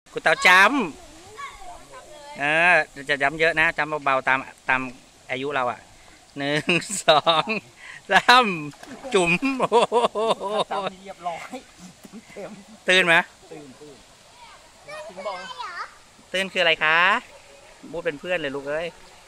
คุณเตาจำจะจำเยอะนะจำเบาๆตามอายุเราอ่ะ1 2 3จุ๋มโอ้โหจำเรียบร้อยเต็มตื่นไหมตื่นถึงบอกตื่นคืออะไรคะบูดเป็นเพื่อนเลยลูกเอ้ย